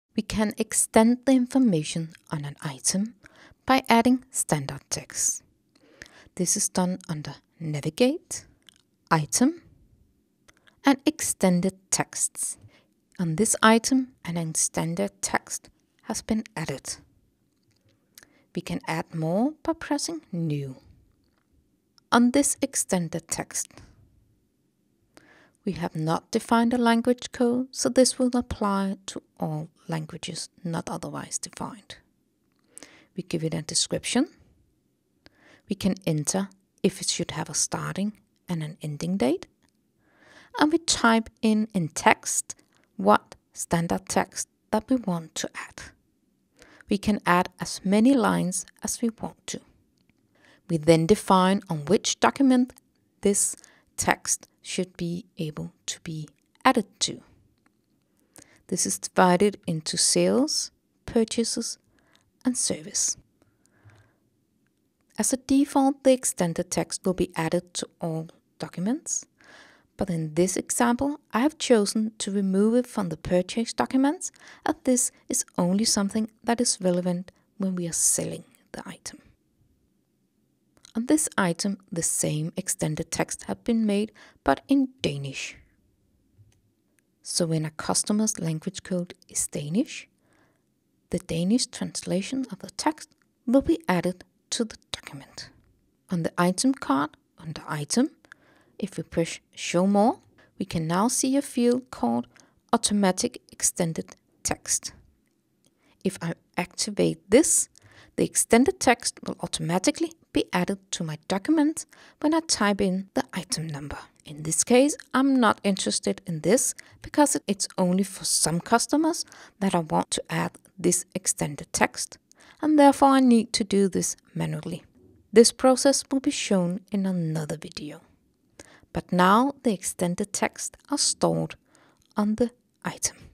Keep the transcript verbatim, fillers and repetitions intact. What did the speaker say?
We can extend the information on an item by adding standard text. This is done under Navigate, Item, and Extended Texts. On this item, an extended text has been added. We can add more by pressing New. On this extended text, we have not defined a language code, so this will apply to all languages not otherwise defined. We give it a description. We can enter if it should have a starting and an ending date. And we type in in text what standard text that we want to add. We can add as many lines as we want to. We then define on which document this text should be able to be added to. This is divided into sales, purchases, and service. As a default, the extended text will be added to all documents, but in this example, I have chosen to remove it from the purchase documents, as this is only something that is relevant when we are selling the item. On this item, the same extended text has been made, but in Danish. So when a customer's language code is Danish, the Danish translation of the text will be added to the document. On the item card, under Item, if we push Show More, we can now see a field called Automatic Extended Text. If I activate this, the extended text will automatically be added to my document when I type in the item number. In this case, I'm not interested in this because it's only for some customers that I want to add this extended text, and therefore I need to do this manually. This process will be shown in another video. But now the extended text are stored on the item.